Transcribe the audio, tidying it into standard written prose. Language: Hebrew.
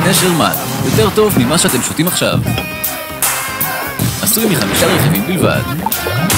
נשרמן, יותר טוב ממה שאתם שותים עכשיו. עשוי מ5 רכיבים בלבד.